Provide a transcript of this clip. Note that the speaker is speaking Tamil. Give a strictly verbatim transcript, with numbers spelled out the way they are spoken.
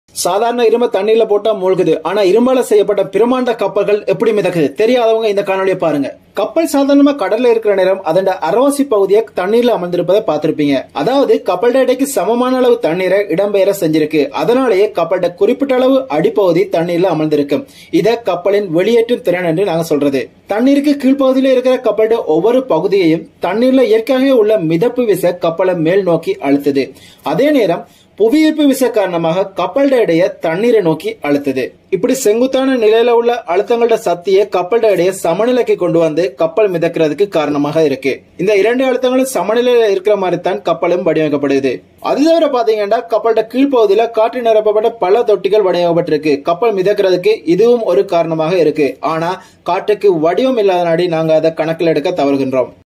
சாதாரண இரும்பு தண்ணீர்ல போட்டா மூழ்குது. ஆனா இரும்பால செய்யப்பட்ட பிரமாண்ட கப்பல்கள் எப்படி மிதக்குது? தெரியாதவங்க இந்த காணொலியை பாருங்க. கப்பல் சாதாரணமா கடல்ல இருக்கிற நேரம் அதன் அரைவாசி பகுதியை தண்ணீர்ல அமர்ந்திருப்பதை பார்த்திருப்பீங்க. அதாவது கப்பல் எடைக்கு சமமான அளவு தண்ணீரை இடம்பெயர செஞ்சிருக்கு. அதனாலேயே கப்பல் குறிப்பிட்ட அளவு அடிப்பகுதி தண்ணீர்ல அமர்ந்திருக்கு. இத கப்பலின் வெளியேற்றும் திறன் என்று நாங்க சொல்றது. தண்ணீருக்கு கீழ்ப்பகுதியில இருக்கிற கப்பல் ஒவ்வொரு பகுதியையும் தண்ணீர்ல இயற்கையாகவே உள்ள மிதப்பு விசை கப்பலை மேல் நோக்கி அழுத்துது. அதே நேரம் புவியீர்ப்பு விசை காரணமாக கப்பல் எடையை தண்ணீரை நோக்கி அழுத்துது. இப்படி செங்குத்தான நிலையில உள்ள அழுத்தங்களோட சக்தியை கப்பல் எடையை சமநிலைக்கு கொண்டு வந்து கப்பல் மிதக்கிறதுக்கு காரணமாக இருக்கு. இந்த இரண்டு அழுத்தங்களும் சமநிலையில இருக்கிற மாதிரி தான் கப்பலும் வடிவமைக்கப்படுது. அது தவிர பாத்தீங்கன்னா கப்பலோட கீழ்ப்பகுதியில காற்று நிரப்பப்பட்ட பல தொட்டிகள் வடிவமைக்கப்பட்டிருக்கு. கப்பல் மிதக்கிறதுக்கு இதுவும் ஒரு காரணமாக இருக்கு. ஆனா காற்றுக்கு வடிவம் இல்லாத நாடி நாங்க அதை கணக்கில் எடுக்க தவறுகின்றோம்.